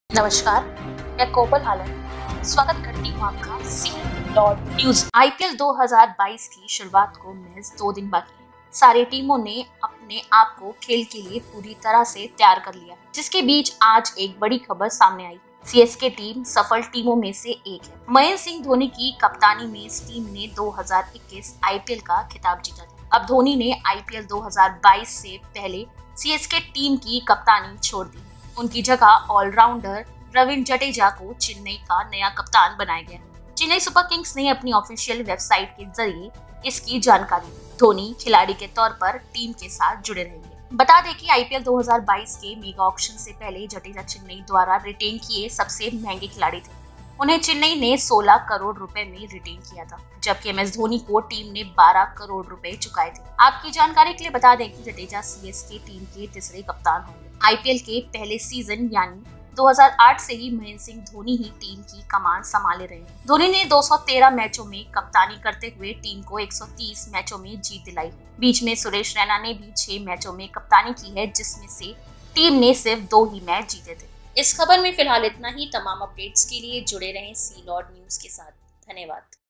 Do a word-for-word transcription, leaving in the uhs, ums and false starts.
नमस्कार, मैं कोमल आलम स्वागत करती हूँ आपका सी लॉर्ड न्यूज। आईपीएल दो हज़ार बाईस की शुरुआत को महज दो दिन बाकी है। सारी टीमों ने अपने आप को खेल के लिए पूरी तरह से तैयार कर लिया, जिसके बीच आज एक बड़ी खबर सामने आई। सीएसके टीम सफल टीमों में से एक है। महेंद्र सिंह धोनी की कप्तानी में इस टीम ने दो हज़ार इक्कीस आईपीएल का खिताब जीता था। अब धोनी ने आईपीएल दो हज़ार बाईस से पहले सीएसके टीम की कप्तानी छोड़ दी। उनकी जगह ऑलराउंडर रविंद्र जडेजा को चेन्नई का नया कप्तान बनाया गया। चेन्नई सुपर किंग्स ने अपनी ऑफिशियल वेबसाइट के जरिए इसकी जानकारी दी। धोनी खिलाड़ी के तौर पर टीम के साथ जुड़े रहेंगे। बता दें कि आईपीएल दो हज़ार बाईस के मेगा ऑक्शन से पहले जडेजा चेन्नई द्वारा रिटेन किए सबसे महंगे खिलाड़ी थे। उन्हें चेन्नई ने सोलह करोड़ रुपए में रिटेन किया था, जबकि एम एस धोनी को टीम ने बारह करोड़ रुपए चुकाए थे। आपकी जानकारी के लिए बता दें कि जडेजा सीएसके टीम के तीसरे कप्तान होंगे। आईपीएल के पहले सीजन यानी दो हज़ार आठ से ही महेंद्र सिंह धोनी ही टीम की कमान संभाले रहे हैं। धोनी ने दो सौ तेरह मैचों में कप्तानी करते हुए टीम को एक सौ तीस मैचों में जीत दिलाई। बीच में सुरेश रैना ने भी छह मैचों में कप्तानी की है, जिसमें से टीम ने सिर्फ दो ही मैच जीते थे। इस खबर में फिलहाल इतना ही। तमाम अपडेट्स के लिए जुड़े रहें सी लॉर्ड न्यूज के साथ। धन्यवाद।